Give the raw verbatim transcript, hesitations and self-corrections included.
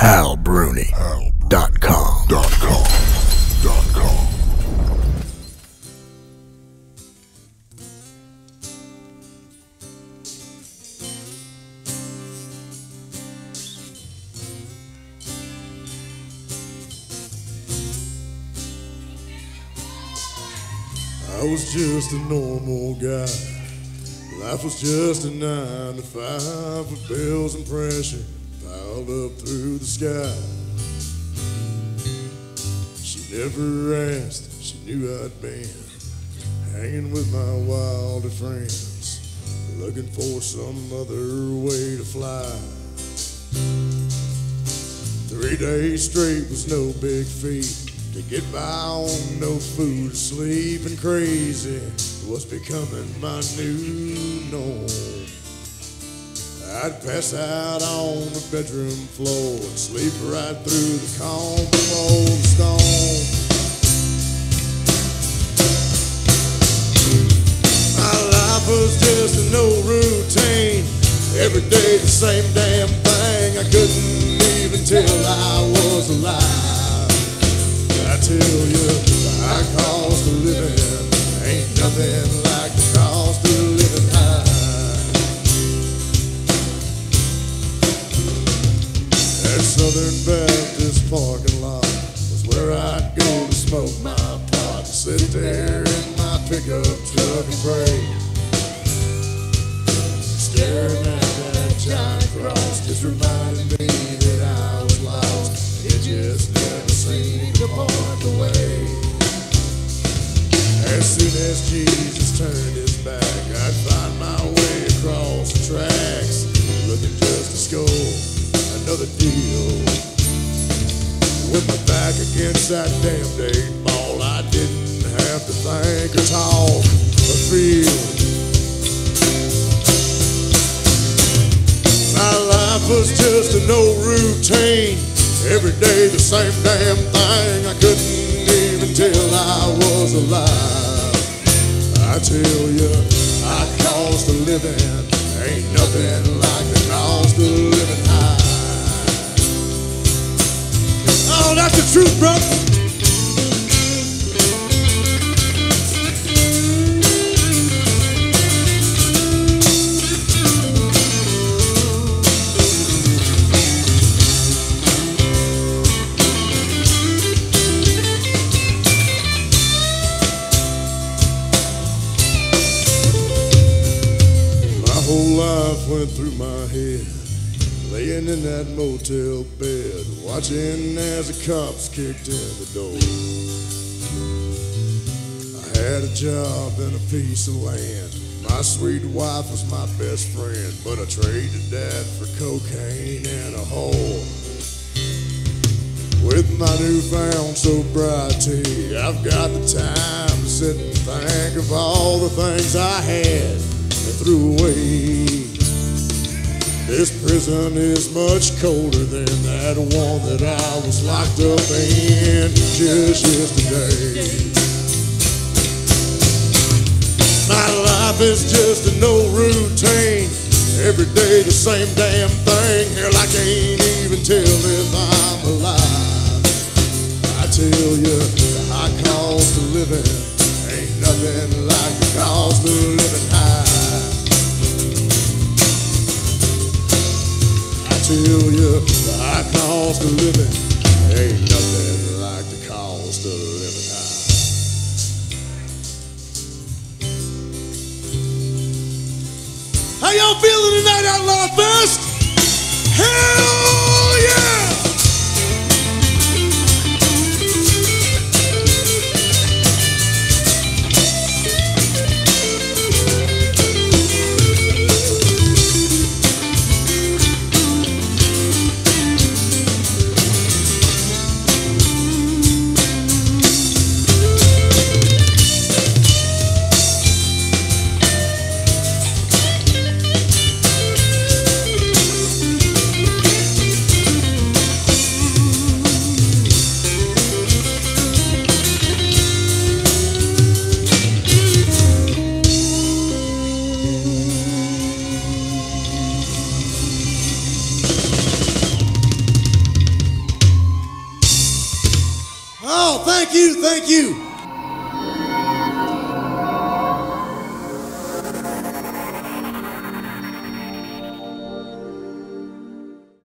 Hal Bruni dot com. Dot com. Dot com. I was just a normal guy. Life was just a nine to five with bills and pressure piled up through the sky. She never asked, she knew I'd been hanging with my wilder friends, looking for some other way to fly. Three days straight was no big feat. To get by on no food, sleep, and crazy was becoming my new norm. I'd pass out on the bedroom floor and sleep right through the calm before the storm. My life was just a no routine. Every day the same damn thing. I couldn't even tell I was alive. I tell you, the high cost of living ain't nothing like the cost of living high. That Southern Baptist parking lot was where I'd go to smoke my pot and sit there in my pickup truck and pray, staring at that giant cross, just reminding me that I was lost. It just never seemed to point the way. As soon as Jesus turned his back, I'd find my way across the tracks, looking just to score another deal. With my back against that damn day ball, I didn't have to think or talk or feel. My life was just a no routine. Every day the same damn thing. I couldn't even tell I was alive. I tell you, high cost of living ain't nothing like the cost of living high. Oh, that's the truth, brother. Life went through my head, laying in that motel bed, watching as the cops kicked in the door. I had a job and a piece of land. My sweet wife was my best friend, but I traded that for cocaine and a whore. With my newfound sobriety, I've got the time to sit and think of all the things I had and threw away. This prison is much colder than that one that I was locked up in just yesterday. My life is just a no routine. Every day the same damn thing. Hell, I can't even tell if I'm alive. I tell you, the high cost of living ain't nothing like the cost of living high. I tell you, the high cost of living ain't nothing like the cost of living high. How y'all feeling tonight, Outlaw Fest? Hell yeah! y'all. Thank you, thank you.